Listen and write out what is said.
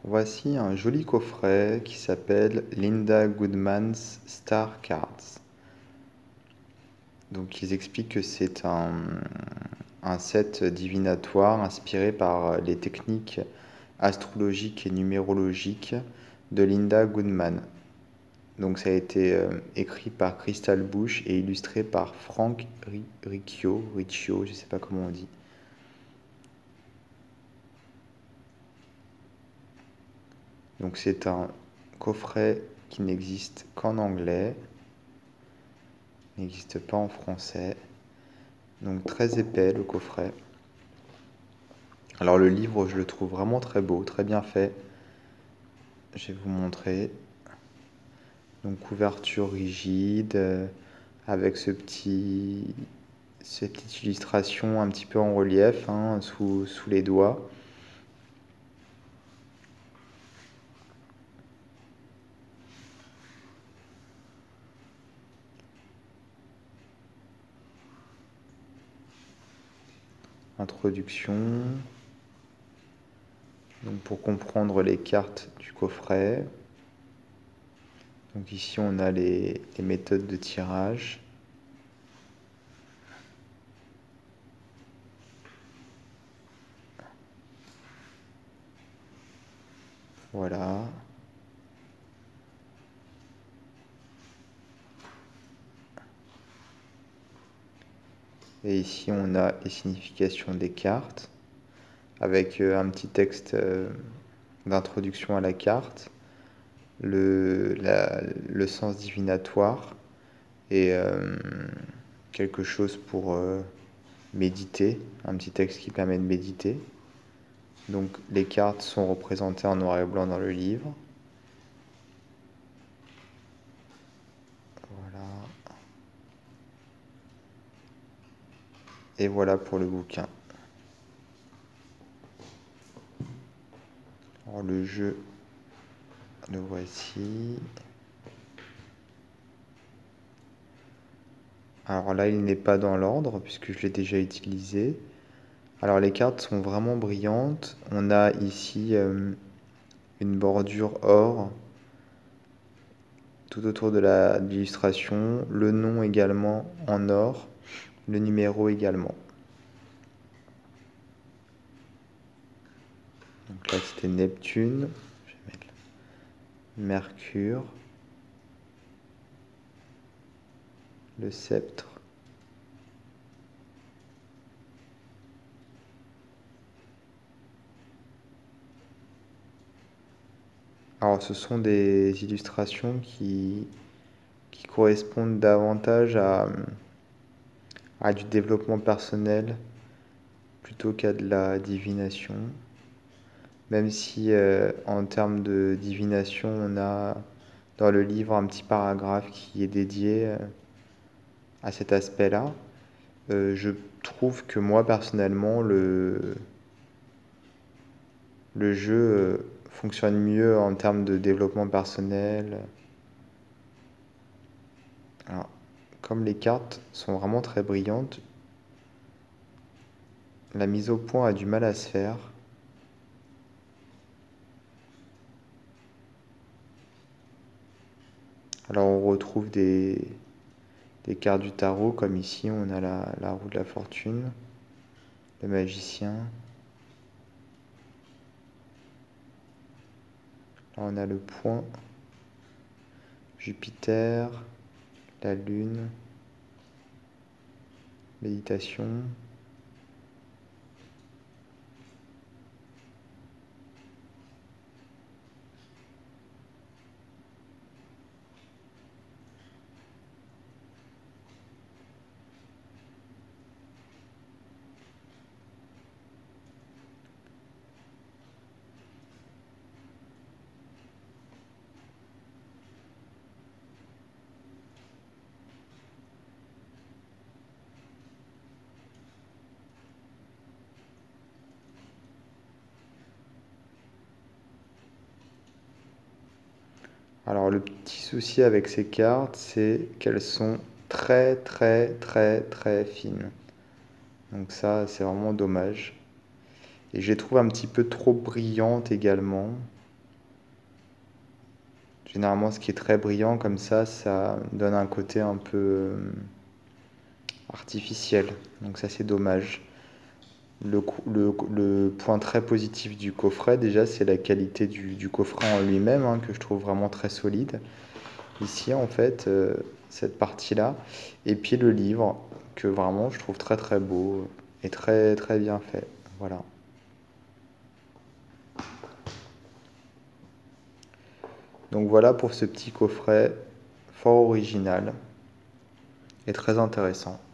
Voici un joli coffret qui s'appelle Linda Goodman's Star Cards. Donc ils expliquent que c'est un set divinatoire inspiré par les techniques astrologiques et numérologiques de Linda Goodman. Donc ça a été écrit par Crystal Bush et illustré par Frank Riccio, je sais pas comment on dit. Donc c'est un coffret qui n'existe qu'en anglais, n'existe pas en français. Donc très épais le coffret. Alors le livre, je le trouve vraiment très beau, très bien fait. Je vais vous montrer. Donc couverture rigide, avec ces petites illustrations un petit peu en relief, hein, sous les doigts. Introduction. Donc pour comprendre les cartes du coffret. Donc ici on a les méthodes de tirage. Voilà. Et ici on a les significations des cartes avec un petit texte d'introduction à la carte, le sens divinatoire et quelque chose pour méditer, un petit texte qui permet de méditer. Donc les cartes sont représentées en noir et blanc dans le livre. Voilà. Et voilà pour le bouquin. Alors le jeu, le voici. Alors là, il n'est pas dans l'ordre puisque je l'ai déjà utilisé. Alors les cartes sont vraiment brillantes. On a ici une bordure or tout autour de l'illustration, le nom également en or, le numéro également. Donc là c'était Neptune, je vais mettre Mercure, le sceptre, alors ce sont des illustrations qui correspondent davantage à du développement personnel plutôt qu'à de la divination. Même si en termes de divination, on a dans le livre un petit paragraphe qui est dédié à cet aspect-là. Je trouve que moi personnellement, le jeu fonctionne mieux en termes de développement personnel. Alors, comme les cartes sont vraiment très brillantes, la mise au point a du mal à se faire. Alors on retrouve des cartes du tarot, comme ici on a la roue de la fortune, le magicien. Là on a le point, Jupiter, la lune, méditation. Alors le petit souci avec ces cartes, c'est qu'elles sont très très très très fines. Donc ça, c'est vraiment dommage. Et je les trouve un petit peu trop brillantes également. Généralement, ce qui est très brillant comme ça donne un côté un peu artificiel. Donc ça, c'est dommage. Le point très positif du coffret, déjà, c'est la qualité du coffret en lui-même, hein, que je trouve vraiment très solide. Ici, en fait, cette partie-là. Et puis le livre, que vraiment, je trouve très très beau et très très bien fait. Voilà. Donc voilà pour ce petit coffret fort original et très intéressant.